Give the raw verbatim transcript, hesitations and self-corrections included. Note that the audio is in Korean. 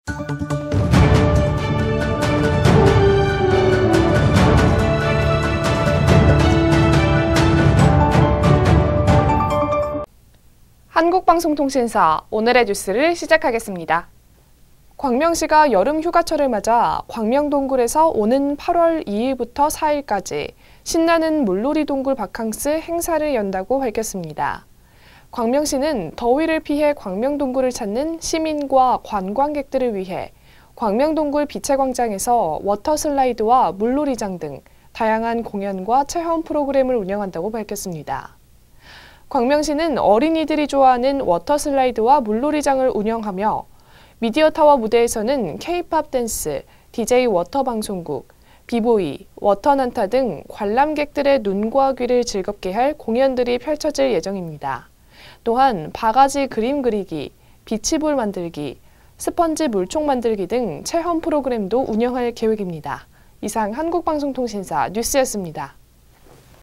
한국방송통신사 오늘의 뉴스를 시작하겠습니다. 광명시가 여름 휴가철을 맞아 광명동굴에서 오는 팔월 이일부터 사일까지 신나는 물놀이 동굴 바캉스 행사를 연다고 밝혔습니다. 광명시는 더위를 피해 광명동굴을 찾는 시민과 관광객들을 위해 광명동굴 비채광장에서 워터슬라이드와 물놀이장 등 다양한 공연과 체험 프로그램을 운영한다고 밝혔습니다. 광명시는 어린이들이 좋아하는 워터슬라이드와 물놀이장을 운영하며 미디어타워 무대에서는 케이팝 댄스, 디제이 워터방송국, 비보이, 워터난타 등 관람객들의 눈과 귀를 즐겁게 할 공연들이 펼쳐질 예정입니다. 또한 바가지 그림 그리기, 비치볼 만들기, 스펀지 물총 만들기 등 체험 프로그램도 운영할 계획입니다. 이상 한국방송통신사 뉴스였습니다.